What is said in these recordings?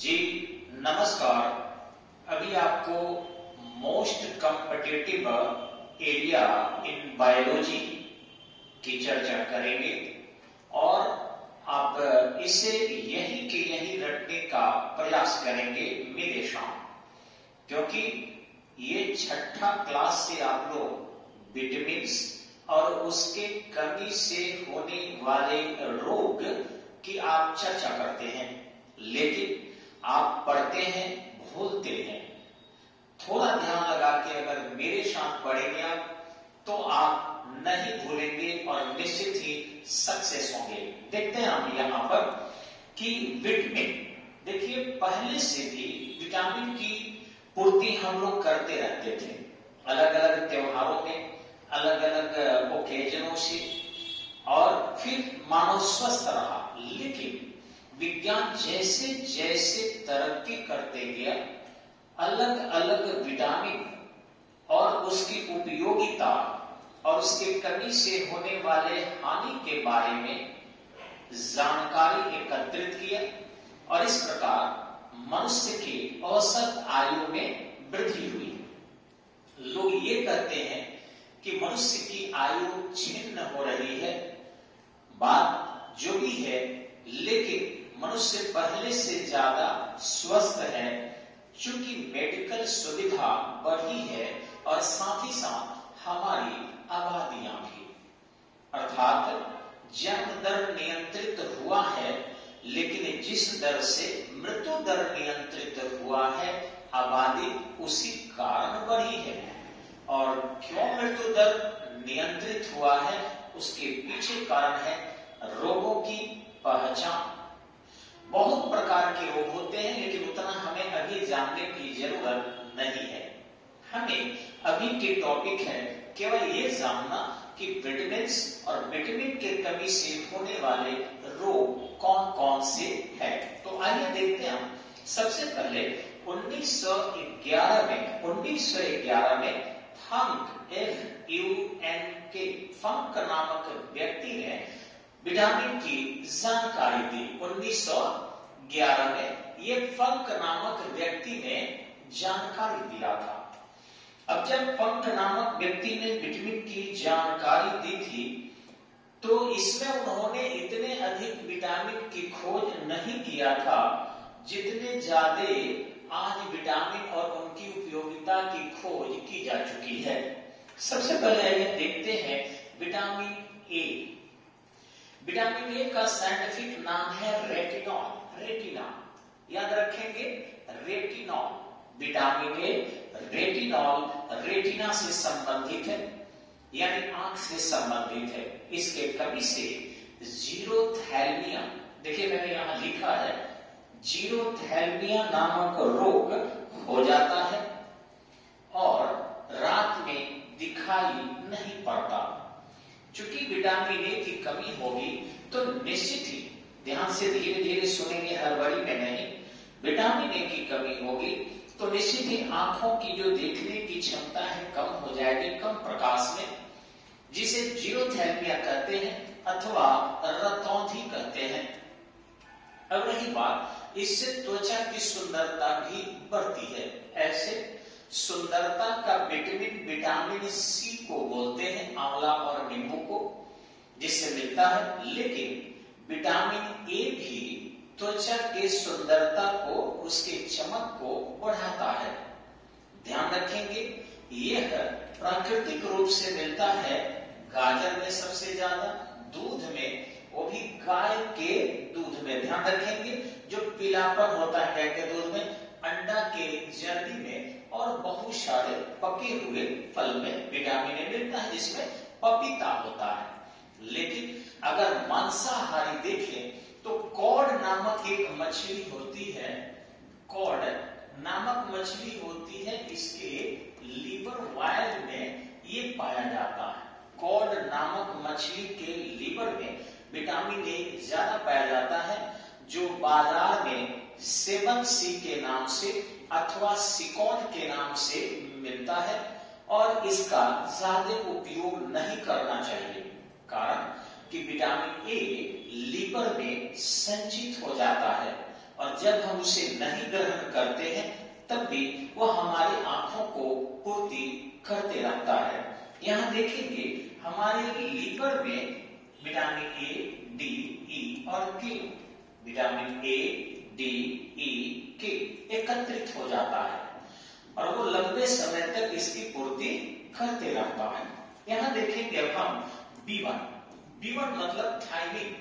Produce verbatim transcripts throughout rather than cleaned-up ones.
जी नमस्कार। अभी आपको most competitive area in biology की चर्चा करेंगे और आप इसे यही के यही रटने का प्रयास करेंगे मेरे शाम, क्योंकि ये छठा क्लास से आप लोग विटामिन और उसके कमी से होने वाले रोग की आप चर्चा करते हैं, लेकिन आप पढ़ते हैं भूलते हैं। थोड़ा ध्यान लगा के अगर मेरे साथ पढ़ेंगे आप तो आप नहीं भूलेंगे और निश्चित ही सक्सेस होंगे। देखते हैं हम यहाँ पर कि विटामिन, देखिए पहले से भी विटामिन की पूर्ति हम लोग करते रहते थे, अलग अलग त्योहारों में, अलग अलग ओकेजनों से, और फिर मानव स्वस्थ रहा। लेकिन विज्ञान जैसे जैसे तरक्की करते गया, अलग अलग विटामिन और उसकी उपयोगिता और उसके कमी से होने वाले हानि के बारे में जानकारी एकत्रित किया और इस प्रकार मनुष्य की औसत आयु में वृद्धि हुई। लोग ये कहते हैं कि मनुष्य की आयु छिन्न हो रही है, बात जो भी है, लेकिन मनुष्य पहले से ज्यादा स्वस्थ है, चूंकि मेडिकल सुविधा बढ़ी है और साथ ही साथ हमारी आबादियां भी, अर्थात जन्म दर नियंत्रित हुआ है, लेकिन जिस दर से मृत्यु दर नियंत्रित हुआ है, आबादी उसी कारण बढ़ी है। और क्यों मृत्यु दर नियंत्रित हुआ है, उसके पीछे कारण है रोगों की पहचान। बहुत प्रकार के रोग होते हैं, लेकिन उतना हमें अभी जानने की जरूरत नहीं है। हमें अभी के टॉपिक है केवल ये जानना कि विटामिन और विटामिन के कमी से होने वाले रोग कौन कौन से हैं। तो आइए देखते हैं हम। सबसे पहले उन्नीस सौ ग्यारह में उन्नीस सौ ग्यारह में फंक एफ यू एन के फंक नामक व्यक्ति ने विटामिन की जानकारी दी। उन्नीस सौ ग्यारह में ये फंक नामक व्यक्ति ने जानकारी दिया था। अब जब फंक नामक व्यक्ति ने विटामिन की जानकारी दी थी, तो इसमें उन्होंने इतने अधिक विटामिन की खोज नहीं किया था जितने ज्यादा आज विटामिन और उनकी उपयोगिता की खोज की जा चुकी है। सबसे पहले आइए देखते हैं विटामिन ए। विटामिन ए का साइंटिफिक नाम है रेटिनॉल। रेटिना याद रखेंगे, retinol. Vitamin A retinol retina से संबंधित है, यानी आंख से संबंधित है। इसके कमी से जीरोथैल्मिया, देखिए मैंने यहां लिखा है, जीरोथैल्मिया नामक रोग हो जाता है और रात में दिखाई नहीं पड़ता। चूंकि विटामिन ए की कमी होगी तो निश्चित ही, ध्यान से धीरे धीरे सुनेंगे, हड़बड़ी में नहीं, विटामिन ए की कमी होगी तो निश्चित ही आंखों की जो देखने की क्षमता है कम हो जाएगी, कम प्रकाश में, जिसे जीरोथैल्मिया कहते हैं अथवा रतौंधी कहते हैं। अब रही बात, इससे त्वचा की सुंदरता भी बढ़ती है। ऐसे सुंदरता का विटामिन विटामिन सी को बोलते हैं, आंवला और नींबू को, जिससे मिलता है। लेकिन विटामिन ए भी त्वचा के सुंदरता को, उसके चमक को बढ़ाता है। ध्यान रखेंगे, यह प्राकृतिक रूप से मिलता है गाजर में सबसे ज्यादा, दूध में, वो भी गाय के दूध में। ध्यान रखेंगे, जो पीलापन होता है गाय के दूध में, अंडा के जर्दी में, और बहुत सारे पके हुए फल में विटामिन ए मिलता है, जिसमें पपीता होता है। लेकिन अगर मांसाहारी देखें तो कॉड नामक एक मछली होती है, कॉड नामक मछली होती है, इसके लीवर वायल में ये पाया जाता है। कॉड नामक मछली के लीवर में विटामिन ए ज्यादा पाया जाता है, जो बाजार में सेवन सी के नाम से अथवा सिकॉन के नाम से मिलता है, और इसका ज्यादा उपयोग नहीं करना चाहिए। कारण कि विटामिन ए लीवर में संचित हो जाता है और जब हम उसे नहीं ग्रहण करते हैं तब भी वह हमारी आंखों को पूर्ति करते रहता है। यहाँ देखेंगे हमारे लीवर में विटामिन ए, डी, ई और के, विटामिन ए, डी, ई, के एकत्रित हो जाता है और वो लंबे समय तक इसकी पूर्ति करते रहता है। यहाँ देखेंगे अब हम बी वन, बी वन मतलब थायमिन,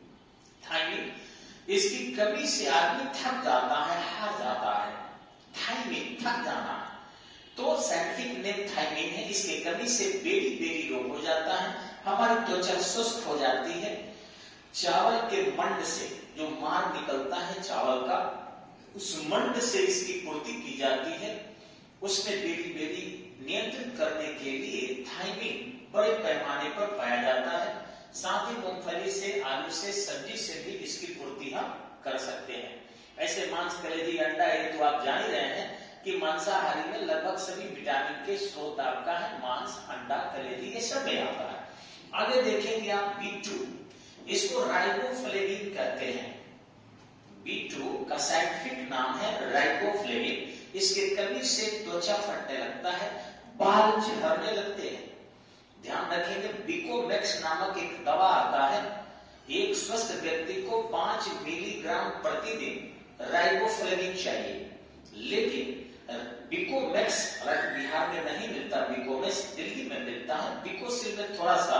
थायमिन इसकी कमी से आदमी थक जाता है, हार जाता है, थायमिन थक जाना, तो साइंटिफिक नेम थायमिन है। इसके कमी से बेरी बेरी रोग हो जाता है, हमारी त्वचा शुष्क हो जाती है। चावल के मंड से जो मार निकलता है चावल का, उस मंड से इसकी पूर्ति की जाती है। उसमें बेरी बेरी नियंत्रित करने के लिए थायमिन बड़े पैमाने पर पाया जाता है। साथ ही मूंगफली से, आलू से, सब्जी से भी इसकी पूर्ति हम कर सकते हैं। ऐसे मांस, कलेजी, अंडा ये तो आप जान ही रहे हैं कि मांसाहारी में लगभग सभी विटामिन के स्रोत आपका है, मांस, अंडा, कलेजी ये सब में आता है। आगे देखेंगे आप बी टू, इसको राइबोफ्लेविन कहते हैं। बी टू का साइंटिफिक नाम है राइबोफ्लेविन। इसके कमी से त्वचा फटने लगता है, बाल झड़ने लगते हैं। ध्यान रखेंगे बिकोमैक्स नामक एक दवा आता है, एक स्वस्थ व्यक्ति को पांच मिलीग्राम प्रतिदिन राइबोफ्लेविन चाहिए, लेकिन बिकोमैक्स बिहार में नहीं मिलता, बिकोमैक्स दिल्ली में मिलता है। बिकोसिल में थोड़ा सा,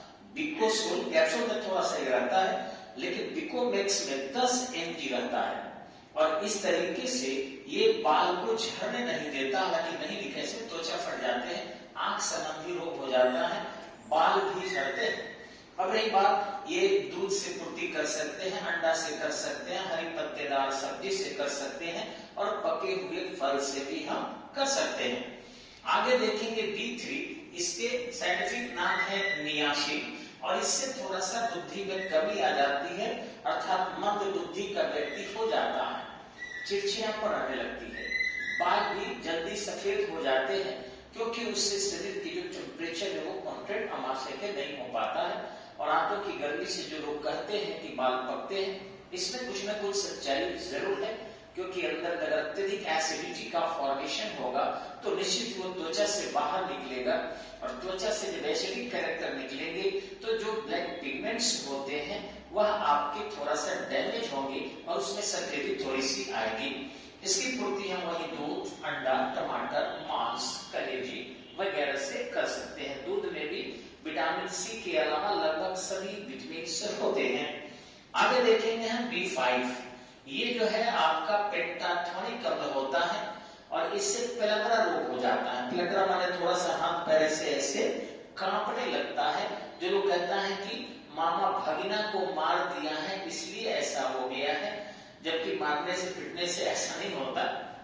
बिकोसोल कैप्सूल में थोड़ा सा रहता है, लेकिन बिकोमैक्स में दस एम जी रहता है और इस तरीके से ये बाल को झड़ने नहीं देता। हालांकि नहीं लिखे से त्वचा फट जाते हैं, आंख संबंधी रोग हो जाता है, बाल भी झड़ते हैं। अब रही बात, ये दूध से पूर्ति कर सकते हैं, अंडा से कर सकते हैं, हरी पत्तेदार सब्जी से कर सकते हैं और पके हुए फल से भी हम कर सकते हैं। आगे देखेंगे बी थ्री, इसके साइंटिफिक नाम है नियासिन और इससे थोड़ा सा बुद्धि में कमी आ जाती है, अर्थात मंद बुद्धि का व्यक्ति हो जाता है, चिड़चिड़ापन आने लगती है, बाल भी जल्दी सफेद हो जाते हैं क्योंकि उससे शरीर की जो टेम्परेचर है वो कॉन्ट्रैक्ट अमाशय के नहीं हो पाता है। और आंतों की गर्मी से जो लोग कहते हैं कि बाल पकते हैं, इसमें कुछ न कुछ सच्चाई जरूर है, क्योंकि अंदर अगर अत्यधिक एसिडिटी का फॉर्मेशन होगा तो निश्चित वो त्वचा से बाहर निकलेगा और त्वचा से जब एसिडिक कैरेक्टर निकलेंगे तो जो ब्लैक पिगमेंट्स होते हैं वह आपके थोड़ा सा डैमेज होंगे और उसमें सफेदी थोड़ी सी आएगी। इसकी पूर्ति हम वही दूध, अंडा, टमाटर, मांस, कलेजी वगैरह से कर सकते हैं। दूध में भी विटामिन सी के अलावा लगभग सभी विटामिन होते हैं। आगे देखेंगे हम बी फाइव, ये जो है आपका पेंटाथोनिक अम्ल होता है और इससे पेलग्रा रोग हो जाता है। पेलग्रा माने थोड़ा सा हाथ पैर से ऐसे कांपने लगता है। जो लोग कहता है कि मामा भगिना को मार दिया है इसलिए ऐसा हो गया है, जबकि मारने से पिटने से ऐसा नहीं होता,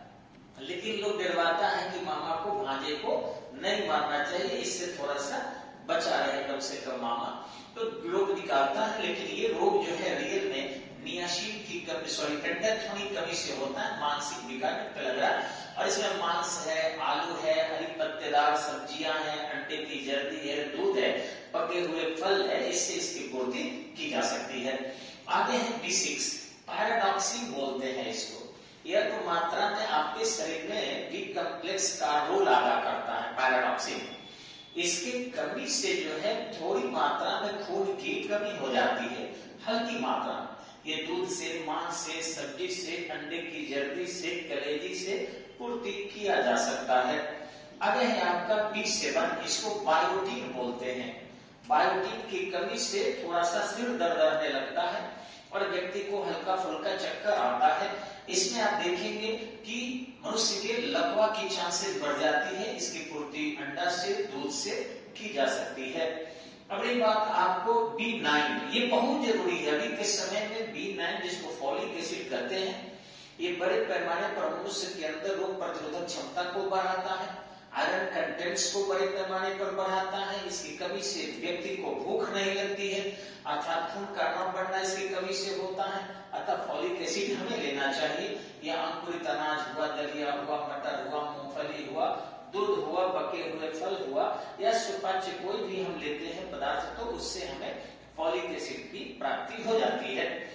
लेकिन लोग डरवाता है कि मामा को, भांजे को नहीं मारना चाहिए, इससे थोड़ा सा बचा रहे कम से कम मामा, तो लोग निकालता है। लेकिन ये रोग जो है रियल में नियासिन की कमी, सॉरी पेंटाथोनिक कमी से होता है, मानसिक विकार पेलग्रा। और इसमें मांस है, आलू है, हरी पत्तेदार सब्जियां हैं, अंडे की जर्दी है, दूध है, पके हुए फल है, इससे इसकी पूर्ति की जा सकती है। आगे है बी सिक्स, पैराडॉक्सिन बोलते हैं इसको। यह तो मात्रा में आपके शरीर में बी कॉम्प्लेक्स का रोल अदा करता है पैराडॉक्सिन। इसकी कमी से जो है थोड़ी मात्रा में खून की कमी हो जाती है, हल्की मात्रा। ये दूध से, मांस से, सब्जी से, अंडे की जर्दी से, कलेजी से पूर्ति किया जा सकता है। आगे है आपका बी सेवन, इसको बायोटीन बोलते हैं। बायोटीन की कमी से थोड़ा सा सिर दर्द रहने लगता है और व्यक्ति को हल्का फुल्का चक्कर आता है। इसमें आप देखेंगे कि मनुष्य के लकवा की चांसेस बढ़ जाती है। इसकी पूर्ति अंडा से, दूध से की जा सकती है। अब एक बात आपको बी नाइन, ये बहुत जरूरी है अभी के समय में। बी नाइन जिसको फॉलिक एसिड कहते हैं, ये बड़े पैमाने पर मनुष्य के अंदर रोग प्रतिरोधक क्षमता को बढ़ाता है, आयरन कंटेंट्स को बड़े पैमाने पर बढ़ाता है। इसकी कमी से व्यक्ति को भूख नहीं लगती है, अर्थात खून का न बढ़ना इसकी कमी से होता है। अतः फॉलिक एसिड हमें लेना चाहिए। या अंकुरित अनाज हुआ, दलिया हुआ, मटर हुआ, मूंगफली हुआ, दूध हुआ, पके हुए फल हुआ या सुपाच्य कोई भी हम लेते हैं पदार्थ, तो उससे हमें फॉलिक एसिड की प्राप्ति हो जाती है।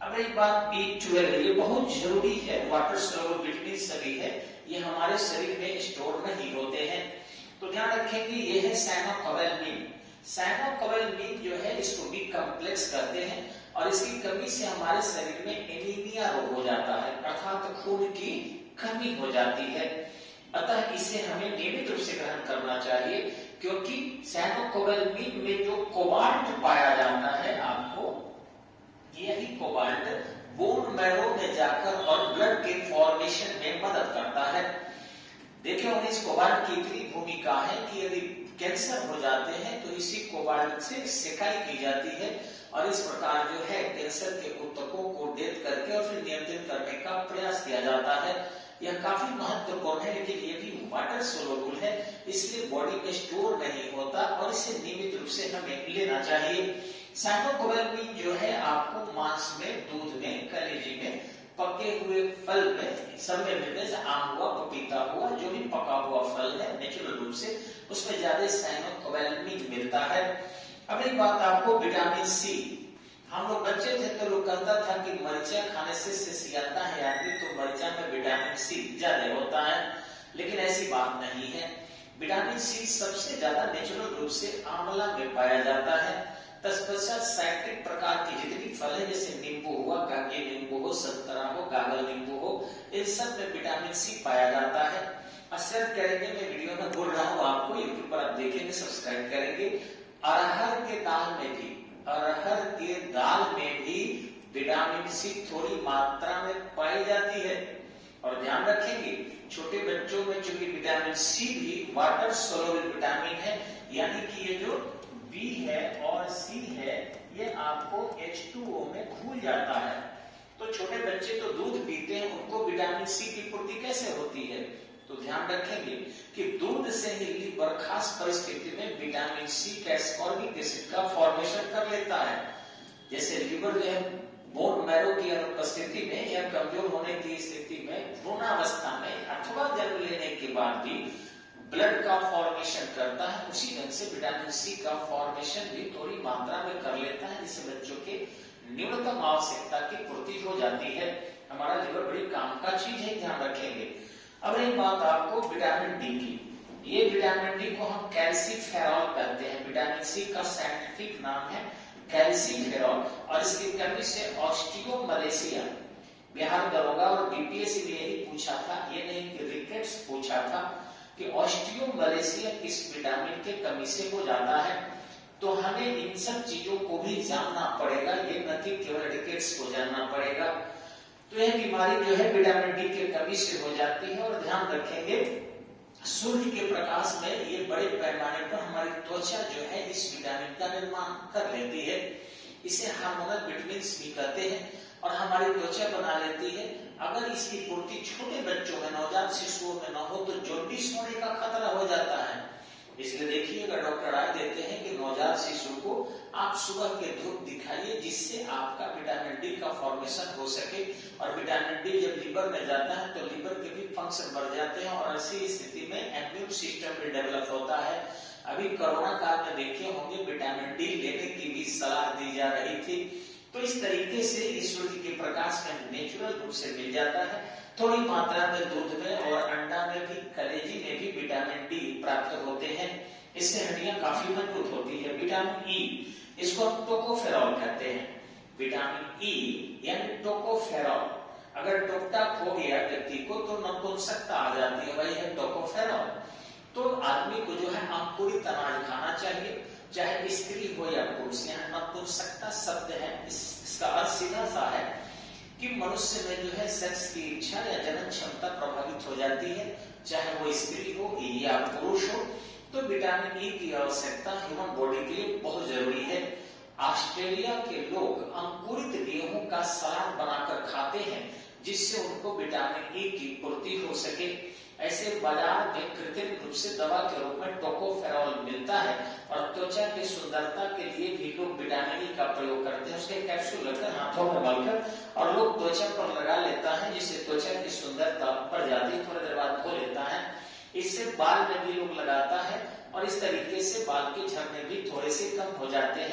अब एक बात बी ट्वेल्व, ये बहुत जरूरी है, वाटर सोल्यूबल विटामिन सभी है, ये हमारे शरीर में स्टोर नहीं होते हैं। तो ध्यान रखेंगे ये है साइनोकोबालामिन। साइनोकोबालामिन जो है इसको बी कॉम्प्लेक्स कहते हैं और इसकी कमी से हमारे शरीर में एनीमिया रोग हो जाता है, अर्थात खून की कमी हो जाती है। अतः इसे हमें नियमित रूप से ग्रहण करना चाहिए, क्योंकि साइनोकोबालामिन में जो कोबाल्ट पाया जाता है, आपको यही कोबाल्ट बोन मैरो में जाकर और ब्लड के फॉर्मेशन में मदद करता है। देखिए और इस कोबाल्ट की इतनी भूमिका है कि यदि कैंसर हो जाते हैं तो इसी कोबाल्ट से सिकाई की जाती है और इस प्रकार जो है कैंसर के ऊतकों को डेथ करके और फिर नियंत्रित करने का प्रयास किया जाता है। यह काफी महत्वपूर्ण है, लेकिन ये भी वाटर सोल्यूबल है, इसलिए बॉडी में स्टोर नहीं होता और इसे नियमित रूप से हमें लेना चाहिए। साइनोकोबालामिन जो है आपको मांस में, दूध में, कलेजी में, पके हुए फल में, सब में मिलते हैं, आम हुआ, पपीता हुआ, जो भी पका हुआ फल है नेचुरल रूप से उसमें ज्यादा साइनोकोबालामिन मिलता है। अब एक बात आपको विटामिन सी, हम लोग बच्चे थे तो लोग कहता था कि मर्चा खाने से सिसियाता है आदमी, तो मर्चा में विटामिन सी ज्यादा होता है, लेकिन ऐसी बात नहीं है। विटामिन सी सबसे ज्यादा नेचुरल रूप से आंवला में पाया जाता है। तत्पश्चात साइट्रिक प्रकार की जितनी फल है, जैसे नींबू हुआ, कागजी नींबू हो, संतरा हो, गागल नींबू हो, इन सब में विटामिन सी पाया जाता है। असर करेंगे, मैं वीडियो में बोल रहा हूँ आपको, यूट्यूब पर आप देखेंगे, सब्सक्राइब करेंगे। अरहर के दाल में भी, अरहर के दाल में भी विटामिन सी थोड़ी मात्रा में पाई जाती है। और ध्यान रखेंगे छोटे बच्चों में चूंकि विटामिन सी भी वाटर सोल्यूबल विटामिन है, यानी कि ये जो बी है और सी है ये आपको एच टू ओ में घुल जाता है। तो छोटे बच्चे तो दूध पीते हैं, उनको विटामिन सी की पूर्ति कैसे होती है? तो ध्यान रखेंगे कि दूध से ही लीवर खास परिस्थिति में विटामिन सी कैस्कॉर्बिक एसिड का फॉर्मेशन कर लेता है। जैसे लीवर जो है बोन मैरो की अनुपस्थिति में या कमजोर होने की स्थिति में, भ्रूणावस्था में अथवा जन्म लेने के बाद भी ब्लड का फॉर्मेशन करता है, उसी ढंग से विटामिन सी का फॉर्मेशन भी थोड़ी मात्रा में कर लेता है, जिससे बच्चों के न्यूनतम आवश्यकता की पूर्ति हो जाती है। हमारा लीवर बड़ी काम का चीज है, ध्यान रखेंगे। अब एक बात आपको विटामिन डी की, ये विटामिन डी को हम कैल्सीफेरॉल कहते हैं, विटामिन सी का साइंटिफिक नाम है कैल्सीफेरॉल, और इसकी कमी से ऑस्टियोमलेशिया, बिहार दरोगा और बीपीएससी ने यही पूछा था, ये नहीं कि रिकेट्स पूछा था कि ऑस्टियोमलेशिया किस विटामिन के कमी से हो जाता है। तो हमें इन सब चीजों को भी जानना पड़ेगा, ये न कि केवल रिकेट्स को जानना पड़ेगा। तो यह बीमारी जो है विटामिन डी के कमी से हो जाती है। और ध्यान रखेंगे सूर्य के प्रकाश में ये बड़े पैमाने पर हमारी त्वचा जो है इस विटामिन का निर्माण कर लेती है, इसे हार्मोनल विटामिन भी कहते हैं, और हमारी त्वचा बना लेती है। अगर इसकी पूर्ति छोटे बच्चों में, नवजात शिशुओं में न हो तो जॉन्डिस होने का खतरा हो जाता है। इसलिए देखिएगा डॉक्टर राय देते हैं कि नवजात शिशु को आप सुबह के धूप दिखाइए, जिससे आपका विटामिन डी का फॉर्मेशन हो सके। और विटामिन डी जब लीवर में जाता है तो लीवर के भी फंक्शन बढ़ जाते हैं और ऐसी स्थिति में इम्यून सिस्टम भी डेवलप होता है। अभी कोरोना काल में देखे होंगे विटामिन डी लेने की भी सलाह दी जा रही थी। तो इस तरीके से सूर्य के प्रकाश में नेचुरल रूप से मिल जाता है, थोड़ी मात्रा में दूध में और अंडा में भी, कलेजी में भी विटामिन डी प्राप्त होते हैं। इससे हड्डियां काफी मजबूत होती है। विटामिन ई, इसको हम टोकोफेरॉल कहते हैं। विटामिन ई यानी टोकोफेरॉल, अगर टोकटा खो गया व्यक्ति को तो नपुंसकता आ जाती है, वही है टोकोफेरॉल। तो आदमी को जो है अंकुरित अनाज खाना चाहिए, चाहे स्त्री हो या पुरुष। यहाँ नपुंसकता शब्द है, इसका अर्थ सीधा सा है कि मनुष्य में जो है सेक्स की इच्छा या जनन क्षमता प्रभावित हो जाती है, चाहे वो स्त्री हो या पुरुष हो। तो विटामिन ई की आवश्यकता ह्यूमन बॉडी के लिए बहुत जरूरी है। ऑस्ट्रेलिया के लोग अंकुरित गेहूं का सलाद बनाकर खाते हैं, जिससे उनको विटामिन ई की पूर्ति हो सके। ऐसे बाजार में कृत्रिम रूप से दवा के रूप में टोकोफेरॉल मिलता है और त्वचा की सुंदरता के लिए भी लोग विटामिन ई का प्रयोग करते हैं। उसके कैप्सूल लेकर हाथों में मलकर और लोग त्वचा पर लगा लेता है, जिससे त्वचा की सुंदरता बढ़ जाती है, थोड़ी देर बाद धो लेता है। इससे बाल में भी लोग लगाता है और इस तरीके से बाल के झड़ने भी थोड़े से कम हो जाते हैं।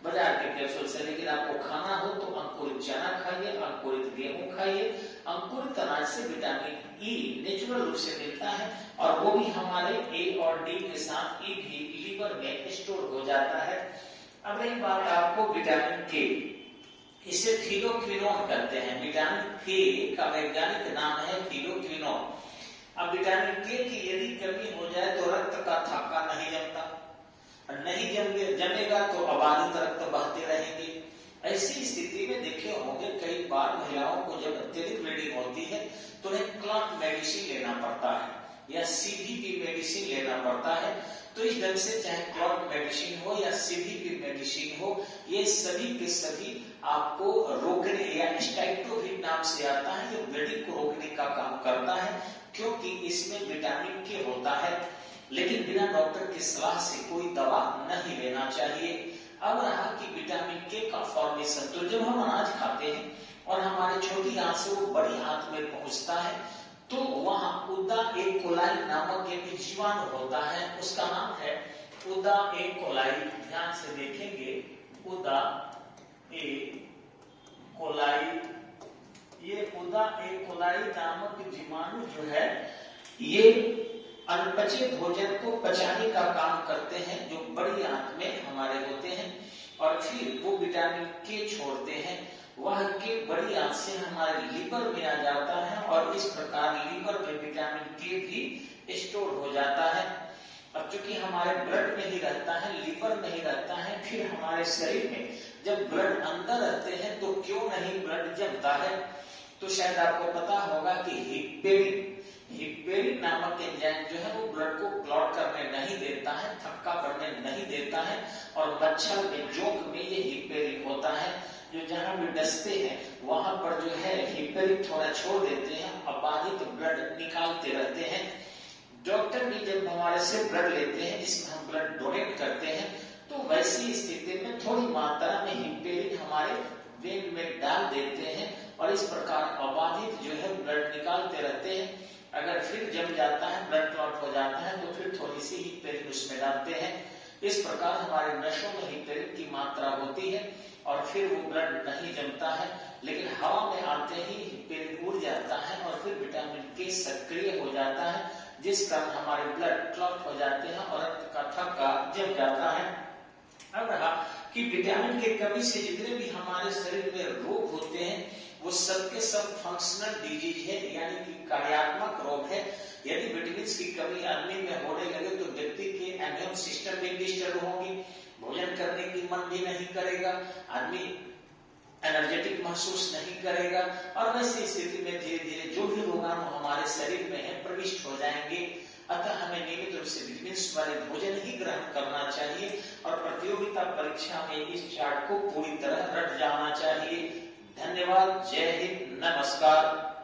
बाजार के कैप्सूल से। लेकिन आपको खाना हो तो अंकुरित चना खाइए, अंकुरित गेहूं खाइए। अंकुरित अनाज से विटामिन ई नेचुरल रूप से मिलता है और वो भी हमारे ए और डी के साथ ई भी लीवर में स्टोर हो जाता है। अब रही बात आपको विटामिन के, इसे थियोक्विनोन कहते हैं। विटामिन के का वैज्ञानिक नाम है थियोक्विनोन। अब विटामिन के की यदि कमी हो जाए तो रक्त का थक्का नहीं जमता, नहीं जमे जमेगा तो अबाधित रक्त बहते रहेंगे। ऐसी स्थिति में देखे होंगे कई बार महिलाओं को जब अत्यधिक ब्लीडिंग होती है तो उन्हें क्लॉट मेडिसिन लेना पड़ता है या सीवीपी मेडिसिन लेना पड़ता है। तो इस ढंग से चाहे क्लॉट मेडिसिन हो या सीवीपी मेडिसिन हो, ये सभी के सभी आपको रोकने या स्टाइटोविन नाम से आता है, ये ब्लीडिंग को रोकने का काम करता है क्योंकि इसमें विटामिन के होता है। लेकिन बिना डॉक्टर की सलाह से कोई दवा नहीं लेना चाहिए। अब रहा कि विटामिन के का फॉर्मेशन, तो जब हम अनाज खाते हैं और हमारे छोटी आंत से वो बड़ी आंत में पहुंचता है तो वहां उदा ए कोलाई नामक एक जीवाणु होता है, उसका नाम है उदा ए कोलाई। ध्यान से देखेंगे, उदा ए कोलाई, ये उदा ए कोलाई नामक जीवाणु जो है ये अनपचे भोजन को पचाने का काम करते हैं जो बड़ी आंत में हमारे होते हैं और फिर वो विटामिन के छोड़ते हैं। वह के बड़ी आंत से हमारे लीवर में आ जाता है और इस प्रकार लीवर में विटामिन के भी स्टोर हो जाता है। अब चूंकि हमारे ब्लड में ही रहता है, लीवर में ही रहता है, फिर हमारे शरीर में जब ब्लड अंदर रहते हैं तो क्यों नहीं ब्लड जमता है। तो शायद आपको पता होगा कि हिपेरिन हिपेरिन नामक एंजाइम जो है वो ब्लड को क्लॉट करने नहीं देता है, थक्का पड़ने नहीं देता है और मच्छर में जोक में ये हिपेरिन होता है जो जहां भी डसते हैं वहां पर जो है हिपेरिन थोड़ा छोड़ देते हैं, अबाधित ब्लड निकालते रहते हैं। डॉक्टर भी जब हमारे से ब्लड लेते हैं जिसमें हम ब्लड डोनेट करते हैं तो वैसी स्थिति में थोड़ी मात्रा में हिपेरिन हमारे वेन में डाल देते हैं और इस प्रकार अबाधित जो है ब्लड निकालते रहते हैं। अगर फिर जम जाता है, ब्लड क्लॉट हो जाता है तो फिर थोड़ी सी हिपेरिन उसमें डालते हैं। इस प्रकार हमारे नसों में हिपेरिन की मात्रा होती है और फिर वो ब्लड नहीं जमता है। लेकिन हवा में आते ही हिपेरिन उड़ जाता है और फिर विटामिन के सक्रिय हो जाता है जिस कारण हमारे ब्लड क्लॉट हो जाते हैं और रक्त का थक्का जम जाता है। अब रहा कि विटामिन के कमी से जितने भी हमारे शरीर में रोग होते हैं वो सबके सब फंक्शनल डिजीज है, यानी कि कार्यात्मक रोग है। यदि विटामिन की कमी आदमी में होने लगे तो व्यक्ति के इम्यून सिस्टम भी डिस्टर्ब होगी, भोजन करने की मन भी नहीं करेगा, आदमी एनर्जेटिक महसूस नहीं करेगा और वैसी स्थिति में धीरे धीरे जो भी रोगाणु हमारे शरीर में है प्रविष्ट हो जाएंगे। अतः हमें नियमित रूप से विटामिन वाले भोजन ही ग्रहण करना चाहिए और प्रतियोगिता परीक्षा में इस चार्ट को पूरी तरह रट जाना चाहिए। धन्यवाद। जय हिंद। नमस्कार।